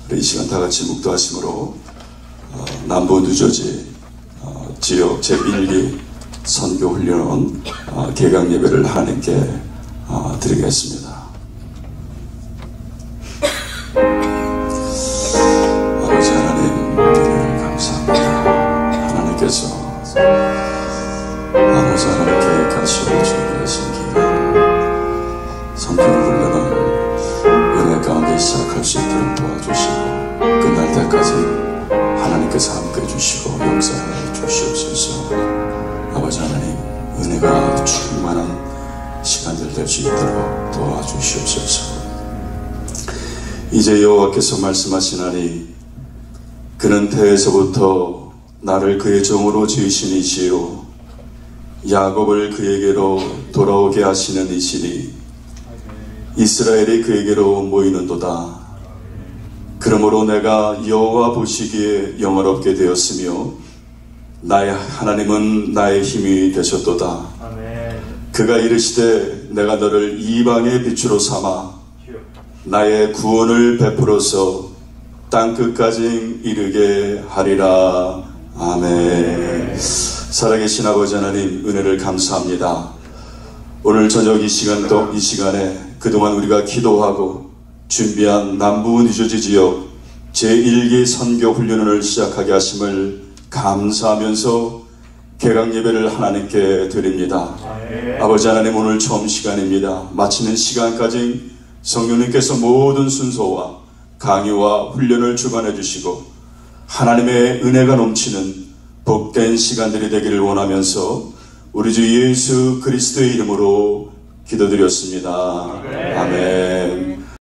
우리 이 시간 다 같이 묵도하심으로 남부 뉴저지 지역 제1기 선교훈련원 개강 예배를 하나님께 드리겠습니다. 아버지 하나님, 감사합니다. 하나님께서 아버지 하나님 계획하시고 준비하신 기간 선교훈련원 은혜 가운데 시작할 수 있도록 도와주시고 끝날 때까지 하나님께서 함께 해주시고 역사해 주시옵소서. 아버지 하나님, 은혜가 충만한 시간들 될 수 있도록 도와주시옵소서. 이제 여호와께서 말씀하시나니 그는 태에서부터 나를 그의 종으로 지으신 이시요 야곱을 그에게로 돌아오게 하시는 이시니 이스라엘이 그에게로 모이는도다. 그러므로 내가 여호와 보시기에 영화롭게 되었으며 나의 하나님은 나의 힘이 되셨도다. 아멘. 그가 이르시되 내가 너를 이방의 빛으로 삼아 나의 구원을 베풀어서 땅끝까지 이르게 하리라. 아멘. 살아계신 아버지 하나님, 은혜를 감사합니다. 오늘 저녁 이 시간에 그동안 우리가 기도하고 준비한 남부 뉴저지 지역 제1기 선교훈련을 시작하게 하심을 감사하면서 개강 예배를 하나님께 드립니다. 아버지 하나님, 오늘 처음 시간입니다. 마치는 시간까지 성령님께서 모든 순서와 강의와 훈련을 주관해 주시고 하나님의 은혜가 넘치는 복된 시간들이 되기를 원하면서 우리 주 예수 그리스도의 이름으로 기도드렸습니다. 아멘.